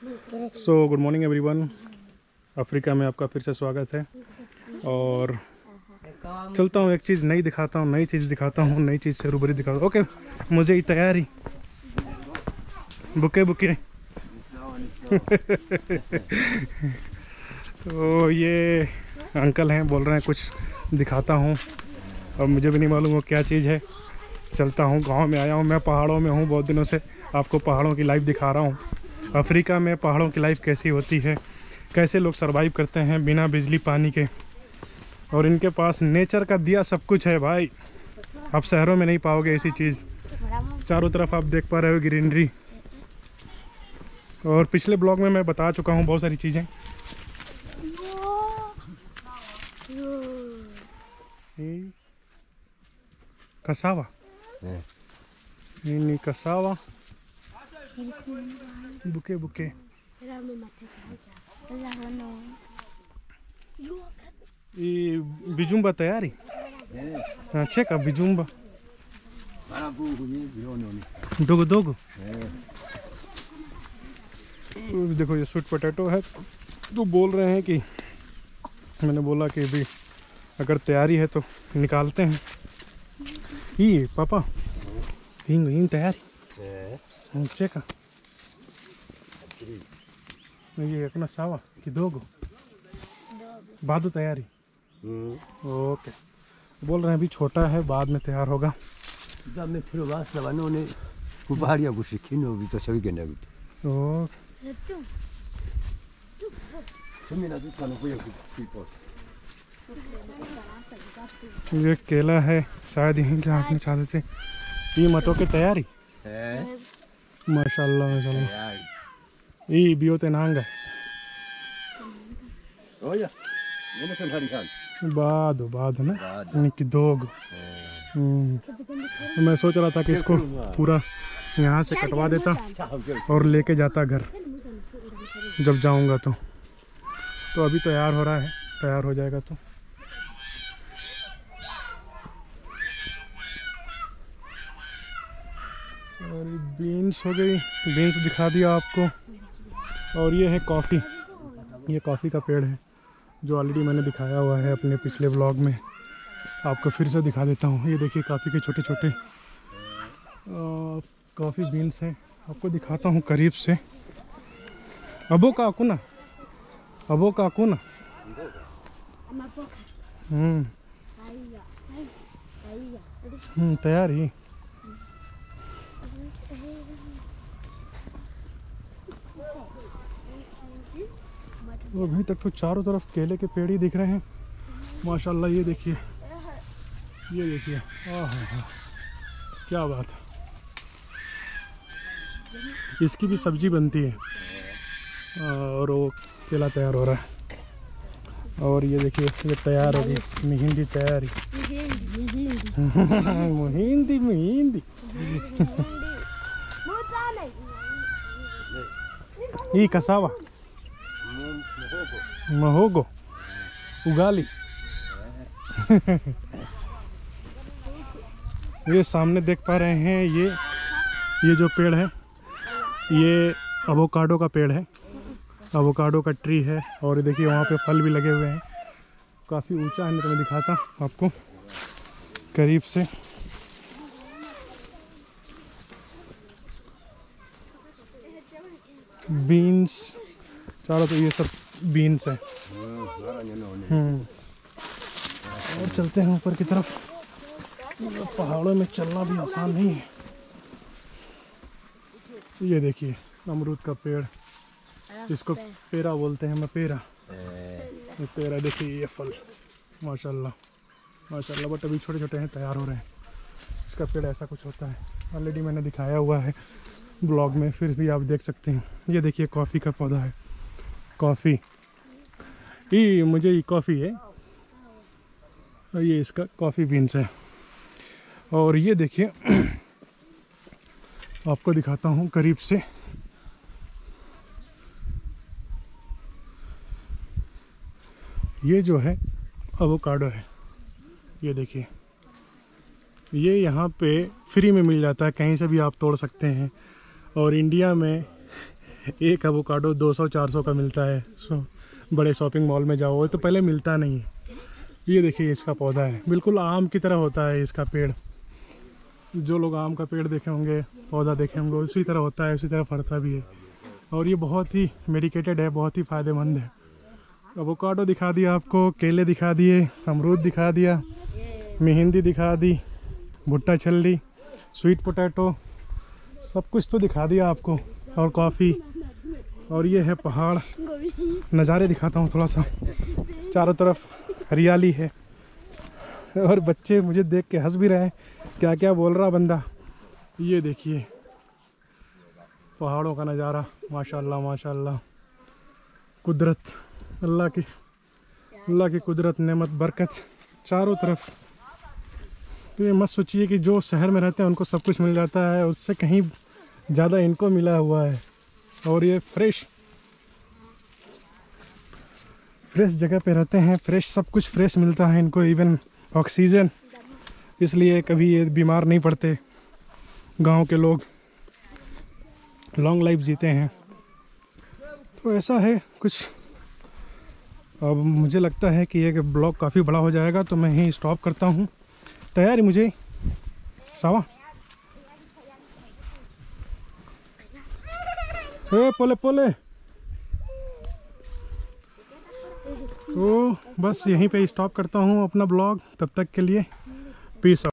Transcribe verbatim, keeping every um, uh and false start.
सो good morning everyone. Africa में आपका फिर से स्वागत है। और चलता हूँ, एक चीज़ नई दिखाता हूँ, नई चीज़ दिखाता हूँ, नई चीज़ से रूबरू दिखाता हूँ। ओके, मुझे ही तैयारी बुके बुके तो ये अंकल हैं, बोल रहे हैं कुछ दिखाता हूँ, और मुझे भी नहीं मालूम वो क्या चीज़ है। चलता हूँ, गांव में आया हूँ, मैं पहाड़ों में हूँ बहुत दिनों से, आपको पहाड़ों की लाइफ दिखा रहा हूँ। अफ्रीका में पहाड़ों की लाइफ कैसी होती है, कैसे लोग सरवाइव करते हैं बिना बिजली पानी के, और इनके पास नेचर का दिया सब कुछ है भाई। आप शहरों में नहीं पाओगे ऐसी चीज़। चारों तरफ आप देख पा रहे हो ग्रीनरी। और पिछले ब्लॉग में मैं बता चुका हूँ बहुत सारी चीज़ें। कसावा नहीं कसावा बुके बुके ये बिजुम्बा तैयारी चेका बिजुम्बा दोगो दोगो। देखो ये स्वीट पोटैटो है, तो बोल रहे हैं कि, मैंने बोला कि भी अगर तैयारी है तो निकालते हैं। ये पापा हिंग हिंग तैयारी चेका ये एक ना सावा कि दोगो बादू तैयारी। ओके, बोल रहे हैं अभी छोटा है, बाद में तैयार होगा। ये केला है, शायद यहीं के हाथ में चाह देते। ये मतों की तैयारी माशाल्लाह माशाल्लाह। ये बियोते नांगा बाद बाद ना कि दोग। मैं सोच रहा था कि इसको पूरा यहाँ से कटवा देता और लेके जाता घर जब जाऊंगा तो। तो अभी तैयार हो रहा है, तैयार हो जाएगा तो। और बीन्स हो गई, बीन्स दिखा दिया आपको। और ये है कॉफ़ी, ये कॉफ़ी का पेड़ है जो ऑलरेडी मैंने दिखाया हुआ है अपने पिछले व्लॉग में। आपको फिर से दिखा देता हूँ। ये देखिए कॉफ़ी के छोटे छोटे कॉफ़ी बीन्स हैं, आपको दिखाता हूँ करीब से। अबो का कुना अबो का कुना हम्म हम्म तैयार ही। तो अभी तक तो चारों तरफ केले के पेड़ ही दिख रहे हैं माशाल्लाह। ये देखिए, ये देखिए, आहा क्या बात है। इसकी भी सब्जी बनती है और वो केला तैयार हो रहा है। और ये देखिए ये तैयार होगी मेहंदी तैयारी मेहंदी मेहंदी ये कसावा महोगो उगाली ये सामने देख पा रहे हैं, ये ये जो पेड़ है ये एवोकाडो का पेड़ है, एवोकाडो का ट्री है। और देखिए वहाँ पे फल भी लगे हुए हैं, काफ़ी ऊंचा है। मैं तुम्हें दिखाता आपको करीब से। बीन्स चारों तो ये सब बीन्स है। हम्म और चलते हैं ऊपर की तरफ। पहाड़ों में चलना भी आसान नहीं है। ये देखिए अमरूद का पेड़, इसको पेरा बोलते हैं, मैं पेरा ये पेरा। देखिए ये फल माशाल्लाह माशाल्लाह, बट अभी छोटे छोटे हैं, तैयार हो रहे हैं। इसका पेड़ ऐसा कुछ होता है, ऑलरेडी मैंने दिखाया हुआ है ब्लॉग में, फिर भी आप देख सकते हैं। ये देखिए कॉफ़ी का पौधा है, कॉफ़ी ये मुझे ये कॉफ़ी है, ये इसका कॉफ़ी बीन्स है। और ये देखिए आपको दिखाता हूँ करीब से। ये जो है एवोकाडो है, ये देखिए ये यहाँ पे फ्री में मिल जाता है, कहीं से भी आप तोड़ सकते हैं। और इंडिया में एक एवोकाडो दो सौ चार सौ का मिलता है। सो बड़े शॉपिंग मॉल में जाओ तो पहले मिलता नहीं है। ये देखिए इसका पौधा है, बिल्कुल आम की तरह होता है इसका पेड़। जो लोग आम का पेड़ देखे होंगे, पौधा देखे होंगे, उसी तरह होता है, उसी तरह फलता भी है। और ये बहुत ही मेडिकेटेड है, बहुत ही फ़ायदेमंद है। एवोकाडो दिखा दिया आपको, केले दिखा दिए, अमरूद दिखा दिया, मेहंदी दिखा दी, भुट्टा छल्ली, स्वीट पोटैटो, सब कुछ तो दिखा दिया आपको। और कॉफ़ी। और ये है पहाड़, नज़ारे दिखाता हूँ थोड़ा सा। चारों तरफ हरियाली है और बच्चे मुझे देख के हंस भी रहे हैं, क्या क्या बोल रहा बंदा। ये देखिए पहाड़ों का नज़ारा, माशाल्लाह माशाल्लाह। कुदरत, अल्लाह की अल्लाह की कुदरत, नेमत, बरकत चारों तरफ। तो ये मत सोचिए कि जो शहर में रहते हैं उनको सब कुछ मिल जाता है, उससे कहीं ज़्यादा इनको मिला हुआ है। और ये फ्रेश फ्रेश जगह पे रहते हैं, फ्रेश सब कुछ फ्रेश मिलता है इनको, इवन ऑक्सीजन। इसलिए कभी ये बीमार नहीं पड़ते। गांव के लोग लॉन्ग लाइफ जीते हैं। तो ऐसा है कुछ। अब मुझे लगता है कि ये ब्लॉग काफ़ी बड़ा हो जाएगा, तो मैं यहीं स्टॉप करता हूँ। तैयारी मुझे सावा ए पोले पोले। तो बस यहीं पे स्टॉप करता हूँ अपना ब्लॉग। तब तक के लिए पीस।